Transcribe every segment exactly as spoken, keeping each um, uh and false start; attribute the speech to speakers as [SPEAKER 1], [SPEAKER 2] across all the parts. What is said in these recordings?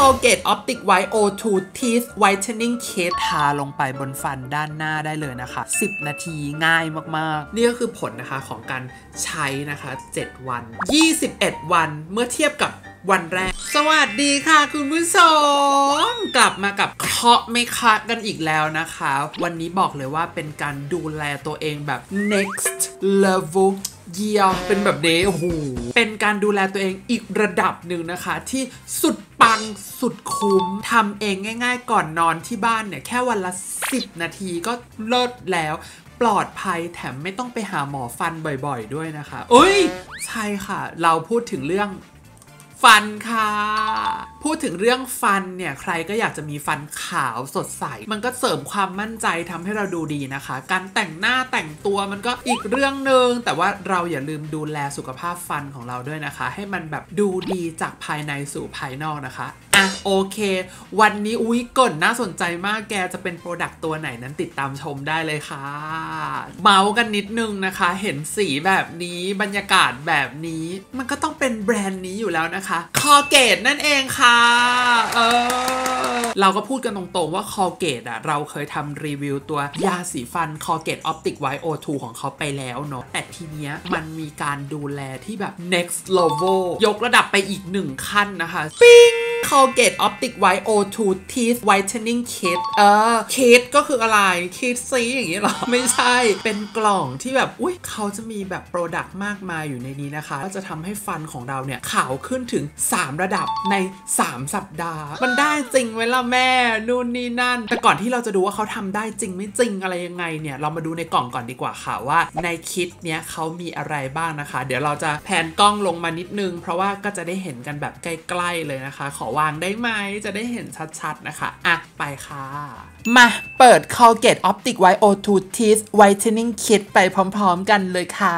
[SPEAKER 1] Colgate Optic White โอ ทู Teeth Whitening Kit ทาลงไปบนฟันด้านหน้าได้เลยนะคะสิบนาทีง่ายมากๆนี่ก็คือผลนะคะของการใช้นะคะเจ็ดวันยี่สิบเอ็ดวันเมื่อเทียบกับวันแรกสวัสดีค่ะคุณผู้ชมกลับมากับเคาะไม่คะกันอีกแล้วนะคะวันนี้บอกเลยว่าเป็นการดูแลตัวเองแบบ next level เยี่ยมเป็นแบบนี้โอ้โหเป็นการดูแลตัวเองอีกระดับหนึ่งนะคะที่สุดปังสุดคุ้มทำเองง่ายๆก่อนนอนที่บ้านเนี่ยแค่วันละสิบนาทีก็เลิศแล้วปลอดภัยแถมไม่ต้องไปหาหมอฟันบ่อยๆด้วยนะคะเอ้ยใช่ค่ะเราพูดถึงเรื่องฟันค่ะพูดถึงเรื่องฟันเนี่ยใครก็อยากจะมีฟันขาวสดใสมันก็เสริมความมั่นใจทำให้เราดูดีนะคะการแต่งหน้าแต่งตัวมันก็อีกเรื่องนึงแต่ว่าเราอย่าลืมดูแลสุขภาพฟันของเราด้วยนะคะให้มันแบบดูดีจากภายในสู่ภายนอกนะคะอ่ะโอเควันนี้อุ๊ยก่อนน่าสนใจมากแกจะเป็นโปรดักต์ตัวไหนนั้นติดตามชมได้เลยค่ะเมาส์กันนิดนึงนะคะเห็นสีแบบนี้บรรยากาศแบบนี้มันก็ต้องเป็นแบรนด์นี้อยู่แล้วนะคะColgate นั่นเองค่ะเออเราก็พูดกันตรงๆว่า Colgate อะเราเคยทำรีวิวตัวยาสีฟัน Colgate Optic White โอ ทู ของเขาไปแล้วเนาะแต่ทีเนี้ยมันมีการดูแลที่แบบ next level ยกระดับไปอีกหนึ่งขั้นนะคะปิ๊งColgate Optic White โอ ทู Teeth Whitening Kit เออ Kit ก็คืออะไร Kit ซีอย่างงี้หรอไม่ใช่เป็นกล่องที่แบบอุ๊ยเขาจะมีแบบโปรดักต์มากมายอยู่ในนี้นะคะก็จะทำให้ฟันของเราเนี่ยขาวขึ้นถึงสามระดับในสามสัปดาห์มันได้จริงไหมล่ะแม่นู่นนี่นั่นแต่ก่อนที่เราจะดูว่าเขาทำได้จริงไม่จริงอะไรยังไงเนี่ยเรามาดูในกล่องก่อนดีกว่าค่ะว่าในคิดเนี้ยเขามีอะไรบ้างนะคะเดี๋ยวเราจะแผนกล้องลงมานิดนึงเพราะว่าก็จะได้เห็นกันแบบใกล้ๆเลยนะคะขอวางได้ไหมจะได้เห็นชัดๆนะคะอ่ะไปค่ะมาเปิด Colgate Optic White โอ ทู Teeth Whitening Kit ไปพร้อมๆกันเลยค่ะ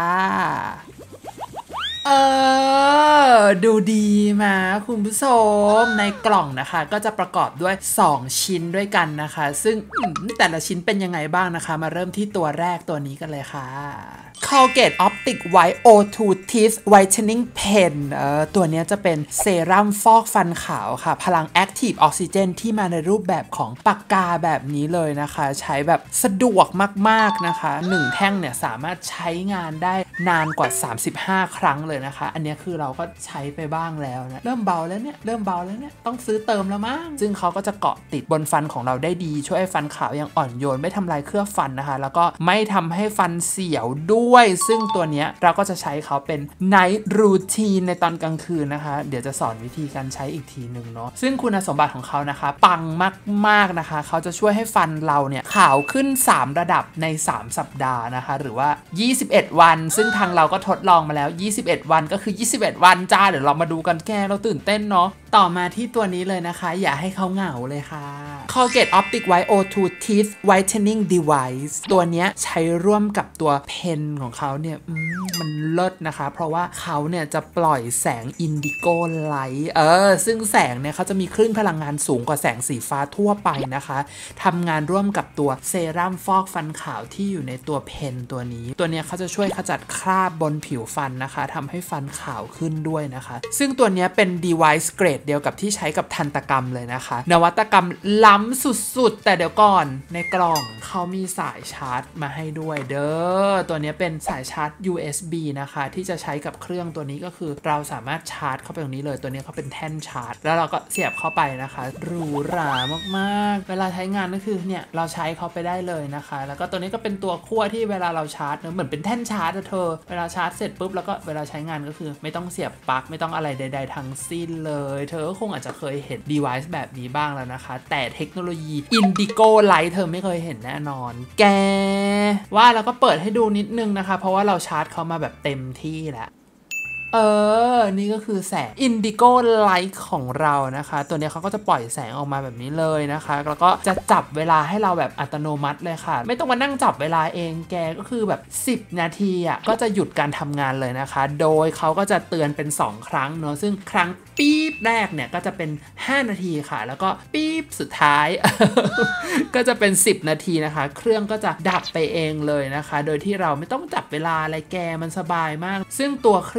[SPEAKER 1] เออดูดีมาคุณผู้ชมในกล่องนะคะก็จะประกอบด้วยสองชิ้นด้วยกันนะคะซึ่งแต่ละชิ้นเป็นยังไงบ้างนะคะมาเริ่มที่ตัวแรกตัวนี้กันเลยค่ะ Colgate Optic White โอ ทู Teeth Whitening Pen เออตัวนี้จะเป็นเซรั่มฟอกฟันขาวค่ะพลัง Active Oxygen ที่มาในรูปแบบของปากกาแบบนี้เลยนะคะใช้แบบสะดวกมากๆนะคะหนึ่งแท่งเนี่ยสามารถใช้งานได้นานกว่าสามสิบห้าครั้งเลยนะคะอันนี้คือเราก็ใช้ไปบ้างแล้วนะเริ่มเบาแล้วเนี่ยเริ่มเบาแล้วเนี่ยต้องซื้อเติมแล้วมั้งซึ่งเขาก็จะเกาะติดบนฟันของเราได้ดีช่วยให้ฟันขาวอย่างอ่อนโยนไม่ทำลายเคลือบฟันนะคะแล้วก็ไม่ทำให้ฟันเสียวด้วยซึ่งตัวนี้เราก็จะใช้เขาเป็น Night Routine ในตอนกลางคืนนะคะเดี๋ยวจะสอนวิธีการใช้อีกทีหนึ่งเนาะซึ่งคุณสมบัติของเขานะคะปังมากๆนะคะเขาจะช่วยให้ฟันเราเนี่ยขาวขึ้นสามระดับในสามสัปดาห์นะคะหรือว่ายี่สิบเอ็ดวันซึ่งทางเราก็ทดลองมาแล้วยี่สิบเอ็ดวันก็คือยี่สิบเอ็ดวันจ้าเดี๋ยวเรามาดูกันแกเราตื่นเต้นเนาะต่อมาที่ตัวนี้เลยนะคะอย่าให้เขาเหงาเลยค่ะ Colgate Optic White โอ ทู Teeth Whitening Device ตัวนี้ใช้ร่วมกับตัวเพนของเขาเนี่ยมันเลิศนะคะเพราะว่าเขาเนี่ยจะปล่อยแสงอินดิโกไลท์เออซึ่งแสงเนี่ยเขาจะมีคลื่นพลังงานสูงกว่าแสงสีฟ้าทั่วไปนะคะทำงานร่วมกับตัวเซรั่มฟอกฟันขาวที่อยู่ในตัวเพนตัวนี้ตัวนี้เขาจะช่วยขจัดคราบบนผิวฟันนะคะทำให้ฟันขาวขึ้นด้วยนะคะซึ่งตัวนี้เป็น device เกรดเดียวกับที่ใช้กับทันตกรรมเลยนะคะนวัตกรรมล้ำสุดๆแต่เดี๋ยวก่อนในกล่องเขามีสายชาร์จมาให้ด้วยเด้อตัวนี้เป็นสายชาร์จ ยู เอส บี นะคะที่จะใช้กับเครื่องตัวนี้ก็คือเราสามารถชาร์จเข้าไปตรงนี้เลยตัวนี้เขาเป็นแท่นชาร์จแล้วเราก็เสียบเข้าไปนะคะหรูหรามากๆเวลาใช้งานก็คือเนี่ยเราใช้เขาไปได้เลยนะคะแล้วก็ตัวนี้ก็เป็นตัวขั้วที่เวลาเราชาร์จเนอะเหมือนเป็นแท่นชาร์จเธอเวลาชาร์จเสร็จปุ๊บแล้วก็เวลาใช้งานก็คือไม่ต้องเสียบปลั๊กไม่ต้องอะไรใดๆทั้งสิ้นเลยเธอก็คงอาจจะเคยเห็น device แบบนี้บ้างแล้วนะคะแต่เทคโนโลยี Indigo Light เธอไม่เคยเห็นแน่นอนแกว่าแล้วก็เปิดให้ดูนิดนึงนะคะเพราะว่าเราชาร์จเขามาแบบเต็มที่แล้วเออนี่ก็คือแสง Indigo Light ของเรานะคะตัวนี้เขาก็จะปล่อยแสงออกมาแบบนี้เลยนะคะแล้วก็จะจับเวลาให้เราแบบอัตโนมัติเลยค่ะไม่ต้องมานั่งจับเวลาเองแกก็คือแบบสิบนาทีอ่ะก็จะหยุดการทำงานเลยนะคะโดยเขาก็จะเตือนเป็นสองครั้งเนอะซึ่งครั้งปี๊บแรกเนี่ยก็จะเป็นห้านาทีค่ะแล้วก็ปี๊บสุดท้าย ก็จะเป็นสิบนาทีนะคะเครื่องก็จะดับไปเองเลยนะคะโดยที่เราไม่ต้องจับเวลาอะไรแกมันสบายมากซึ่งตัวเครื่องเนี้ย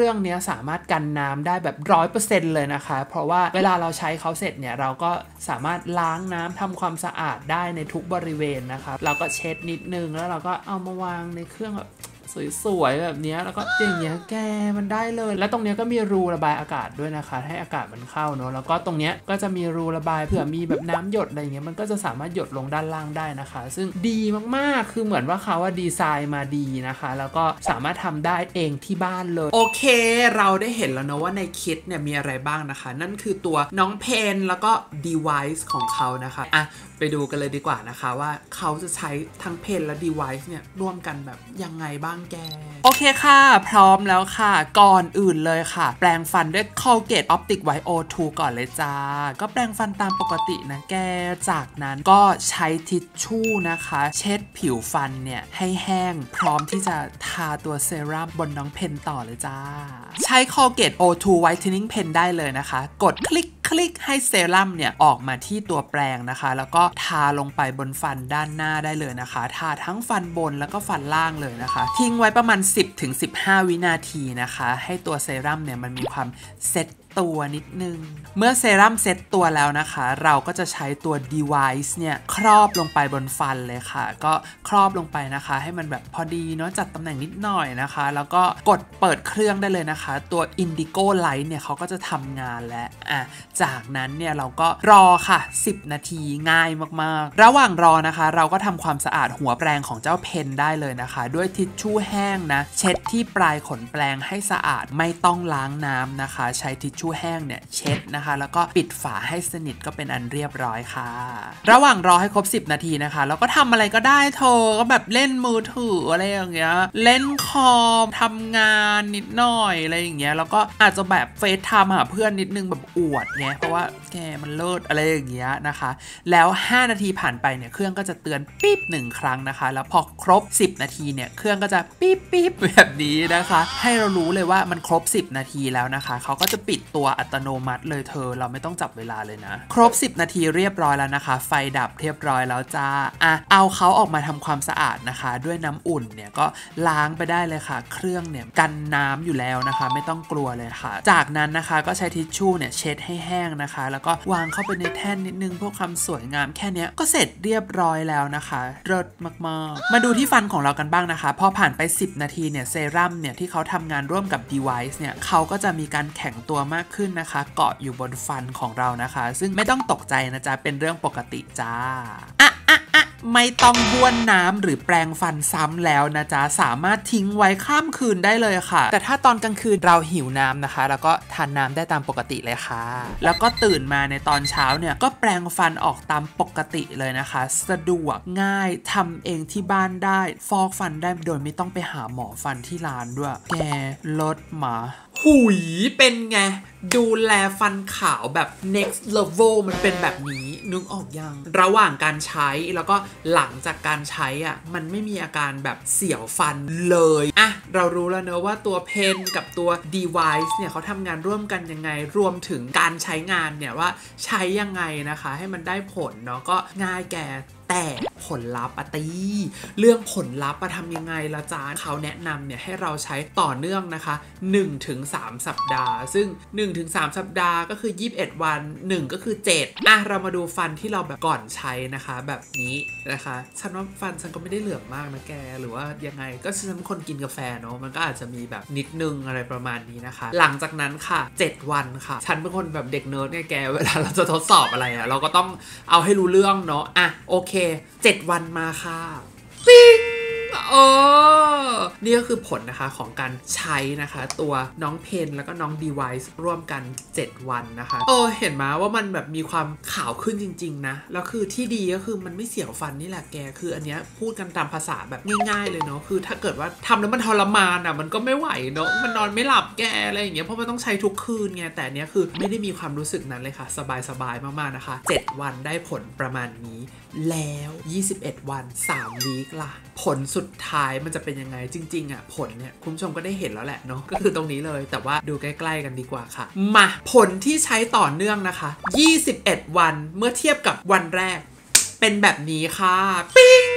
[SPEAKER 1] สามารถกันน้ำได้แบบร้อยเปอร์เซ็นต์เลยนะคะเพราะว่าเวลาเราใช้เขาเสร็จเนี่ยเราก็สามารถล้างน้ำทำความสะอาดได้ในทุกบริเวณนะคะเราก็เช็ดนิดนึงแล้วเราก็เอามาวางในเครื่องแบบสวยๆแบบนี้แล้วก็อย่างเงี้ยแกมันได้เลยแล้วตรงเนี้ยก็มีรูระบายอากาศด้วยนะคะให้อากาศมันเข้าเนาะแล้วก็ตรงเนี้ยก็จะมีรูระบายเผื่อมีแบบน้ำหยดอะไรเงี้ยมันก็จะสามารถหยดลงด้านล่างได้นะคะซึ่งดีมากๆคือเหมือนว่าเขาว่าดีไซน์มาดีนะคะแล้วก็สามารถทำได้เองที่บ้านเลยโอเคเราได้เห็นแล้วนะว่าในคิดเนี่ยมีอะไรบ้างนะคะนั่นคือตัวน้องเพนแล้วก็ device ของเขานะคะอ่ะไปดูกันเลยดีกว่านะคะว่าเขาจะใช้ทั้งเพนและ device เนี่ยร่วมกันแบบยังไงบ้างแกโอเคค่ะพร้อมแล้วค่ะก่อนอื่นเลยค่ะแปรงฟันด้วย Colgate Optic White โอ ทู ก่อนเลยจ้าก็แปรงฟันตามปกตินะแกจากนั้นก็ใช้ทิชชู่นะคะเช็ดผิวฟันเนี่ยให้แห้งพร้อมที่จะทาตัวเซรั่มบนน้องเพนต่อเลยจ้าใช้ Colgate โอ ทู Whitening Pen ได้เลยนะคะกดคลิกคลิกให้เซรั่มเนี่ยออกมาที่ตัวแปรงนะคะแล้วก็ทาลงไปบนฟันด้านหน้าได้เลยนะคะทาทั้งฟันบนแล้วก็ฟันล่างเลยนะคะทิ้งไว้ประมาณ สิบถึงสิบห้า วินาทีนะคะให้ตัวเซรั่มเนี่ยมันมีความเซ็ตตัวนิดนึงเมื่อเซรั่มเซ็ตตัวแล้วนะคะเราก็จะใช้ตัว device เนี่ยครอบลงไปบนฟันเลยค่ะก็ครอบลงไปนะคะให้มันแบบพอดีเนาะจัดตำแหน่งนิดหน่อยนะคะแล้วก็กดเปิดเครื่องได้เลยนะคะตัว Indigo Light เนี่ยเขาก็จะทำงานแล้วอ่ะจากนั้นเนี่ยเราก็รอค่ะสิบนาทีง่ายมากๆระหว่างรอนะคะเราก็ทำความสะอาดหัวแปรงของเจ้าเพนได้เลยนะคะด้วยทิชชู่แห้งนะเช็ดที่ปลายขนแปรงให้สะอาดไม่ต้องล้างน้ำนะคะใช้ทิชชู่แห้งเนี่ยเช็ดนะคะแล้วก็ปิดฝาให้สนิทก็เป็นอันเรียบร้อยค่ะระหว่างรอให้ครบสิบนาทีนะคะแล้วก็ทำอะไรก็ได้เธอก็แบบเล่นมือถืออะไรอย่างเงี้ยเล่นคอมทำงานนิดหน่อยอะไรอย่างเงี้ยแล้วก็อาจจะแบบเฟซไทม์หาเพื่อนนิดนึงแบบอวดไงเพราะว่าแกมันเลิศอะไรอย่างเงี้ยนะคะแล้วห้านาทีผ่านไปเนี่ยเครื่องก็จะเตือนปิ๊บหนึ่งครั้งนะคะแล้วพอครบสิบนาทีเนี่ยเครื่องก็จะปิ๊บปิ๊บแบบนี้นะคะให้เรารู้เลยว่ามันครบสิบนาทีแล้วนะคะเขาก็จะปิดตัวอัตโนมัติเลยเธอเราไม่ต้องจับเวลาเลยนะครบสิบนาทีเรียบร้อยแล้วนะคะไฟดับเรียบร้อยแล้วจ้าอ่ะเอาเขาออกมาทำความสะอาดนะคะด้วยน้ำอุ่นเนี่ยก็ล้างไปได้เลยค่ะเครื่องเนี่ยกันน้ำอยู่แล้วนะคะไม่ต้องกลัวเลยค่ะจากนั้นนะคะก็ใช้ทิชชู่เนี่ยเช็ดให้แห้งนะคะแล้วก็วางเข้าไปในแท่นนิดนึงเพื่อความสวยงามแค่นี้ก็เสร็จเรียบร้อยแล้วนะคะเลิศมากๆมาดูที่ฟันของเรากันบ้างนะคะพอผ่านไปสิบนาทีเนี่ยเซรั่มเนี่ยที่เขาทำงานร่วมกับ device เนี่ยเขาก็จะมีการแข็งตัวมากขึ้นนะคะเกาะอยู่บนฟันของเรานะคะซึ่งไม่ต้องตกใจนะจ๊ะเป็นเรื่องปกติจ้าอ่ะอ่ะอ่ะไม่ต้องบ้วนน้ำหรือแปรงฟันซ้ำแล้วนะจ๊ะสามารถทิ้งไว้ข้ามคืนได้เลยค่ะแต่ถ้าตอนกลางคืนเราหิวน้ำนะคะแล้วก็ทานน้ำได้ตามปกติเลยค่ะแล้วก็ตื่นมาในตอนเช้าเนี่ยก็แปรงฟันออกตามปกติเลยนะคะสะดวกง่ายทำเองที่บ้านได้ฟอกฟันได้โดยไม่ต้องไปหาหมอฟันที่ร้านด้วยแกลดมาหุยเป็นไงดูแลฟันขาวแบบ next level มันเป็นแบบนี้นึกออกยังระหว่างการใช้แล้วก็หลังจากการใช้อ่ะมันไม่มีอาการแบบเสียวฟันเลยอ่ะเรารู้แล้วเนอะว่าตัวเพนกับตัว device เนี่ยเขาทำงานร่วมกันยังไงรวมถึงการใช้งานเนี่ยว่าใช้ยังไงนะคะให้มันได้ผลเนาะก็ง่ายแก่แต่ผลลัพธ์อะตีเรื่องผลลัพธ์อะทำยังไงละจ๊ะเขาแนะนำเนี่ยให้เราใช้ต่อเนื่องนะคะ หนึ่งถึงสาม สัปดาห์ซึ่ง หนึ่งถึงสาม สัปดาห์ก็คือยี่สิบเอ็ดวันหนึ่งก็คือเจ็ดอ่ะเรามาดูฟันที่เราแบบก่อนใช้นะคะแบบนี้นะคะฉันว่าฟันฉันก็ไม่ได้เหลืองมากนะแกหรือว่ายังไงก็ฉันเป็นคนกินกาแฟเนาะมันก็อาจจะมีแบบนิดนึงอะไรประมาณนี้นะคะหลังจากนั้นค่ะเจ็ดวันค่ะฉันเป็นคนแบบเด็กเนิร์ดไงแกเวลาเราจะทดสอบอะไรอะเราก็ต้องเอาให้รู้เรื่องเนาะอ่ะโอเคเจ็ดวันมาค่ะปิ๊งเออนี่ก็คือผลนะคะของการใช้นะคะตัวน้องเพนแล้วก็น้อง device ร่วมกันเจ็ดวันนะคะเออเห็นไหมว่ามันแบบมีความขาวขึ้นจริงๆนะแล้วคือที่ดีก็คือมันไม่เสียวฟันนี่แหละแกคืออันเนี้ยพูดกันตามภาษาแบบง่ายๆเลยเนาะคือถ้าเกิดว่าทำแล้วมันทรมานอ่ะมันก็ไม่ไหวเนาะมันนอนไม่หลับแกอะไรอย่างเงี้ยเพราะมันต้องใช้ทุกคืนไงแต่เนี้ยคือไม่ได้มีความรู้สึกนั้นเลยค่ะสบายๆมากๆนะคะเจ็ดวันได้ผลประมาณนี้แล้วยี่สิบเอ็ดวันสามวีคล่ะผลสุดท้ายมันจะเป็นยังไงจริงๆอ่ะผลเนี่ยคุณผู้ชมก็ได้เห็นแล้วแหละเนาะก็คือตรงนี้เลยแต่ว่าดูใกล้ๆกันดีกว่าค่ะมาผลที่ใช้ต่อเนื่องนะคะยี่สิบเอ็ดวันเมื่อเทียบกับวันแรกเป็นแบบนี้ค่ะปิ๊ง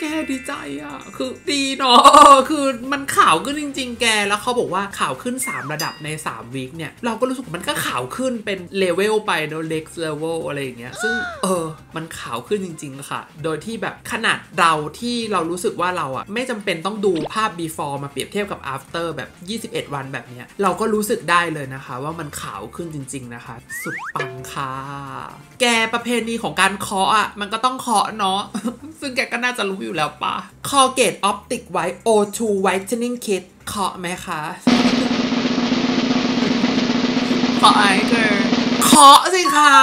[SPEAKER 1] แกดีใจอ่ะคือดีเนาะคือมันขาวขึ้นจริงๆแกแล้วเขาบอกว่าขาวขึ้นสามระดับในสามวีคเนี่ยเราก็รู้สึกมันก็ขาวขึ้นเป็นเลเวลไปเนาะ next level อะไรอย่างเงี้ยซึ่งเออมันขาวขึ้นจริงๆค่ะโดยที่แบบขนาดเราที่เรารู้สึกว่าเราอ่ะไม่จำเป็นต้องดูภาพ before มาเปรียบเทียบกับ after แบบยี่สิบเอ็ดวันแบบเนี้ยเราก็รู้สึกได้เลยนะคะว่ามันขาวขึ้นจริงๆนะคะสุดปังค่ะแกประเพณีของการเคาะอ่ะมันก็ต้องเคาะเนาะ ซึ่งแกก็น่าจะรู้อยู่แล้วปะ Colgate Optic White โอ ทู Whitening Kit เคาะไหมคะ เคาะไอ้เกอเคาะสิคะ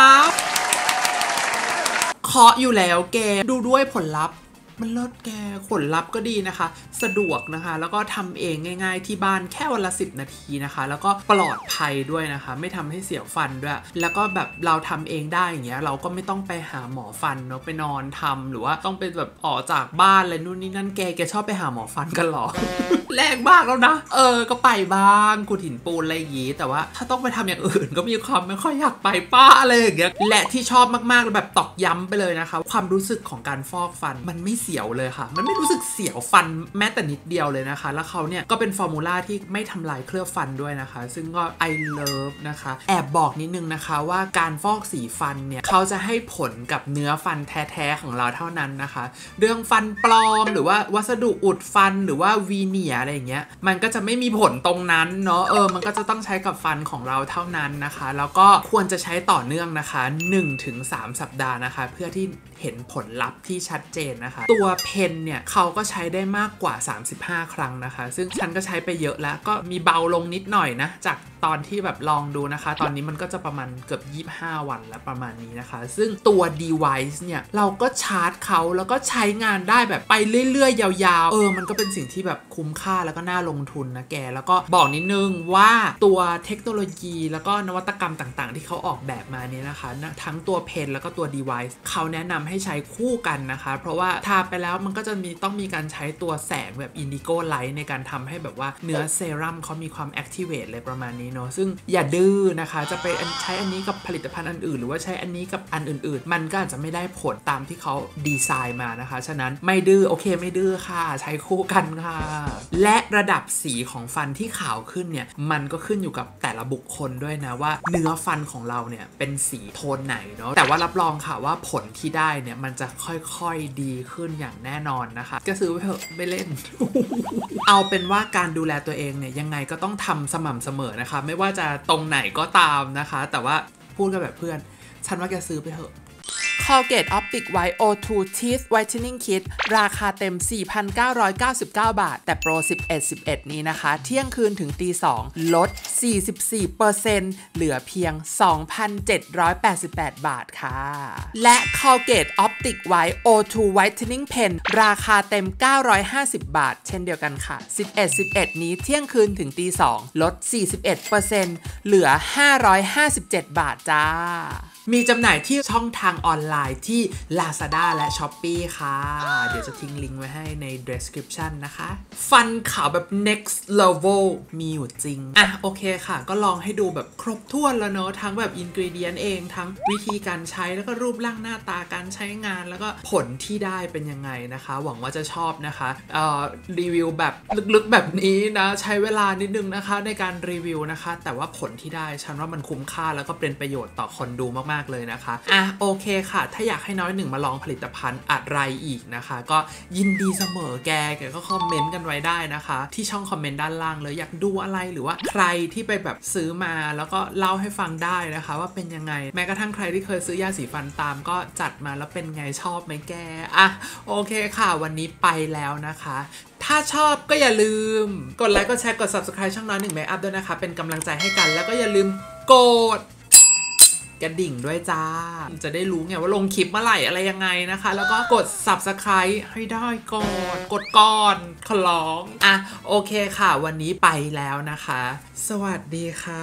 [SPEAKER 1] เคาะอยู่แล้วแกดูด้วยผลลัพธ์มันเลิศแกผลลัพธ์ก็ดีนะคะสะดวกนะคะแล้วก็ทำเองง่ายๆที่บ้านแค่วันละสิบนาทีนะคะแล้วก็ปลอดภัยด้วยนะคะไม่ทำให้เสียวฟันด้วยแล้วก็แบบเราทำเองได้อย่างเงี้ยเราก็ไม่ต้องไปหาหมอฟันเนาะไปนอนทำหรือว่าต้องไปแบบออกจากบ้านอะไรนู่นนี่นั่นแกแกชอบไปหาหมอฟันกันหรอ แรงมากแล้วนะเออก็ไปบ้างกูหินปูนอะไรอย่างงี้แต่ว่าถ้าต้องไปทำอย่างอื่นก็มีความไม่ค่อยอยากไปป้าอะไรอย่างเงี้ยและที่ชอบมากๆแบบตอกย้ำไปเลยนะคะความรู้สึกของการฟอกฟันมันไม่เสียวเลยค่ะมันไม่รู้สึกเสียวฟันแม้แต่นิดเดียวเลยนะคะแล้วเขาเนี่ยก็เป็นฟอร์มูล่าที่ไม่ทำลายเคลือบฟันด้วยนะคะซึ่งก็ I love นะคะแอบบอกนิดนึงนะคะว่าการฟอกสีฟันเนี่ยเขาจะให้ผลกับเนื้อฟันแท้ๆของเราเท่านั้นนะคะเรื่องฟันปลอมหรือว่าวัสดุอุดฟันหรือว่าวีเนียอะไรอย่างเงี้ยมันก็จะไม่มีผลตรงนั้นเนาะเออมันก็จะต้องใช้กับฟันของเราเท่านั้นนะคะแล้วก็ควรจะใช้ต่อเนื่องนะคะ หนึ่งถึงสาม สัปดาห์นะคะเพื่อที่เห็นผลลัพธ์ที่ชัดเจนนะคะตัวเพนเนี่ยเขาก็ใช้ได้มากกว่าสามสิบห้าครั้งนะคะซึ่งฉันก็ใช้ไปเยอะแล้วก็มีเบาลงนิดหน่อยนะจากตอนที่แบบลองดูนะคะตอนนี้มันก็จะประมาณเกือบยี่สิบห้าวันแล้วประมาณนี้นะคะซึ่งตัว device เนี่ยเราก็ชาร์จเขาแล้วก็ใช้งานได้แบบไปเรื่อยๆยาวๆเออมันก็เป็นสิ่งที่แบบคุ้มค่าแล้วก็น่าลงทุนนะแกแล้วก็บอกนิดนึงว่าตัวเทคโนโลยีแล้วก็นวัตกรรมต่างๆที่เขาออกแบบมาเนี่ยนะคะทั้งตัวเพนแล้วก็ตัว device เขาแนะนำให้ใช้คู่กันนะคะเพราะว่าทาไปแล้วมันก็จะมีต้องมีการใช้ตัวแสงแบบ indigo light ในการทำให้แบบว่าเนื้อเซรั่มเขามีความ activate อะไรประมาณนี้เนาะซึ่งอย่าดื้อนะคะจะไปใช้อันนี้กับผลิตภัณฑ์อันอื่นหรือว่าใช้อันนี้กับอันอื่นๆมันก็อาจจะไม่ได้ผลตามที่เขาดีไซน์มานะคะฉะนั้นไม่ดื้อโอเคไม่ดื้อค่ะใช้คู่กันค่ะและระดับสีของฟันที่ขาวขึ้นเนี่ยมันก็ขึ้นอยู่กับแต่ละบุคคลด้วยนะว่าเนื้อฟันของเราเนี่ยเป็นสีโทนไหนเนาะแต่ว่ารับรองค่ะว่าผลที่ได้เนี่ยมันจะค่อยๆดีขึ้นอย่างแน่นอนนะคะก็ซื้อไปเถอะไม่เล่น เอาเป็นว่าการดูแลตัวเองเนี่ยยังไงก็ต้องทำสม่ำเสมอนะคะไม่ว่าจะตรงไหนก็ตามนะคะแต่ว่าพูดกันแบบเพื่อนฉันว่าแกซื้อไปเถอะ Colgate Optic White โอ ทู Teeth Whitening Kit ราคาเต็ม สี่พันเก้าร้อยเก้าสิบเก้า บาทแต่โปร สิบเอ็ด สิบเอ็ด นี้นะคะเที่ยงคืนถึงตีสองลด สี่สิบสี่เปอร์เซ็นต์ เหลือเพียง สองพันเจ็ดร้อยแปดสิบแปด บาทค่ะและ Colgate Optic White โอ ทู Whitening Pen ราคาเต็ม เก้าร้อยห้าสิบ บาทเช่นเดียวกันค่ะ สิบเอ็ด สิบเอ็ด นี้เที่ยงคืนถึงตีสองลด สี่สิบเอ็ดเปอร์เซ็นต์ เหลือ ห้าร้อยห้าสิบเจ็ด บาทจ้ามีจำหน่ายที่ช่องทางออนไลน์ที่ Lazada และ Shopee ค่ะเดี๋ยวจะทิ้งลิงก์ไว้ให้ใน description นะคะฟันขาวแบบ next level มีอยู่จริงอ่ะโอเคค่ะก็ลองให้ดูแบบครบถ้วนแล้วเนอะทั้งแบบ ingredient เองทั้งวิธีการใช้แล้วก็รูปร่างหน้าตาการใช้งานแล้วก็ผลที่ได้เป็นยังไงนะคะหวังว่าจะชอบนะคะเอ่อรีวิวแบบลึกๆแบบนี้นะใช้เวลานิดนึงนะคะในการรีวิวนะคะแต่ว่าผลที่ได้ฉันว่ามันคุ้มค่าแล้วก็เป็นประโยชน์ต่อคนดูมากๆเลยนะคะอ่ะโอเคค่ะถ้าอยากให้น้อยหนึ่งมาลองผลิตภัณฑ์อะไรอีกนะคะก็ยินดีเสมอแกแกก็คอมเมนต์กันไว้ได้นะคะที่ช่องคอมเมนต์ด้านล่างเลยอยากดูอะไรหรือว่าใครที่ไปแบบซื้อมาแล้วก็เล่าให้ฟังได้นะคะว่าเป็นยังไงแม้กระทั่งใครที่เคยซื้อยาสีฟันตามก็จัดมาแล้วเป็นไงชอบไหมแกอ่ะโอเคค่ะวันนี้ไปแล้วนะคะถ้าชอบก็อย่าลืมกดไลค์กดแชร์กด Subscribe ช่องน้อยหนึ่งเมคอัพด้วยนะคะเป็นกำลังใจให้กันแล้วก็อย่าลืมกดกระดิ่งด้วยจ้าจะได้รู้ไงว่าลงคลิปเมื่อไหร่อะไรยังไงนะคะแล้วก็กด Subscribe ให้ได้ก่อนกดก่อนขอร้องอ่ะโอเคค่ะวันนี้ไปแล้วนะคะสวัสดีค่ะ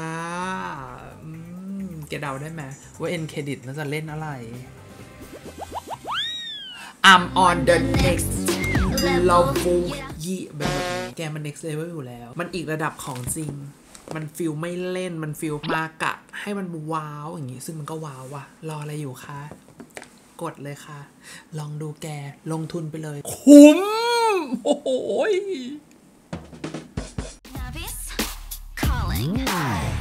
[SPEAKER 1] แกเดาได้ไหมว่า End Credit น่าจะเล่นอะไร I'm on the next level ยี่แบบแกมัน next level อยู่แล้วมันอีกระดับของจริงมันฟิลไม่เล่นมันฟิลมากะให้มันว้าวอย่างงี้ซึ่งมันก็ว้าวว่ะรออะไรอยู่คะกดเลยค่ะลองดูแกลงทุนไปเลยคุ้มโอ้โห